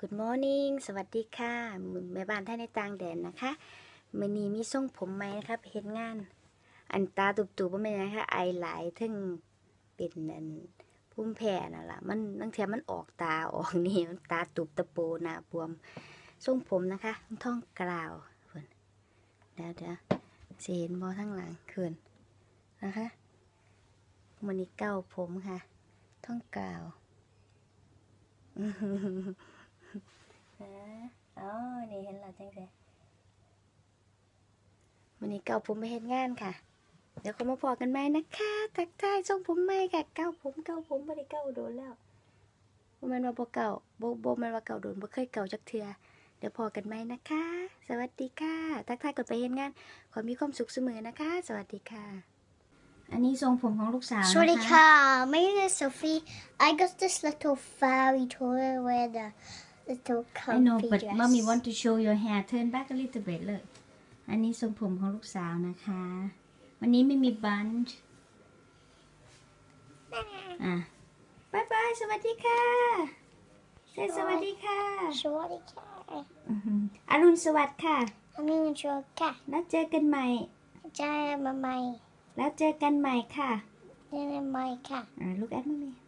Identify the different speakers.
Speaker 1: Good morning สวัสดีค่ะแม่บ้านท่านในต่างแดนนะคะมื้อนี้มีทรงผมใหม่นะครับเฮ็ดงานอันตาตุบๆบ่แม่นนะคะไอหลายถึงเป็นอันภูมิแพ้นั่นล่ะมันบางเทื่อมันออกตาออกนี่มันตาตุบตะโปหน้าบวมทรงผมนะคะท่องกล่าวเพิ่นเดี๋ยวสิเห็นบ่ทางหลังขึ้นนะคะมื้อนี้เก้าผมค่ะท่องกล่าวอ๋อนี่เห็นแล้วจังซี่วันนี้เก่าผมไปเฮ็ดงานค่ะเดี๋ยวเขามาพอกันใหม่นะคะทักทายทรงผมใหม่ค่ะเก่าผมบ่ได้เก่าโดนแล้วบ่แม่นว่าบ่เก่าบ่แม่นว่าเก่าโดนบ่เคยเก่าจักเทื่อเดี๋ยวพอกันใหม่นะคะสวัสดีค่ะทักทายก่อนไปเฮ็ดงานขอมีความสุขเสมอนะคะสวัสดีค่ะอันนี้ทรงผมของลูกสาวนะคะ
Speaker 2: สวัสดีค่ะ My name is Sophie. I got this little fairy toy with a little
Speaker 1: I know
Speaker 2: comfy
Speaker 1: but
Speaker 2: dress.
Speaker 1: mommy want to show your hair turn back a little bit เลยอันนี้ทรงผมของลูกสาวนะคะวันนี้ไม่มีบันช์บายบายสวัสดีค่ะเซสวัสดีค่ะ
Speaker 2: สวัสดีค่ะ
Speaker 1: อรุณสวัสดิ์ค่ะ
Speaker 2: อันนี้มันชัวค่ะ
Speaker 1: แล้วเจอกันใหม่
Speaker 2: ใจมาใหม่
Speaker 1: แล้วเจอกันใหม่ค่ะ
Speaker 2: เจอกันใหม่ค่ะ
Speaker 1: look at mommy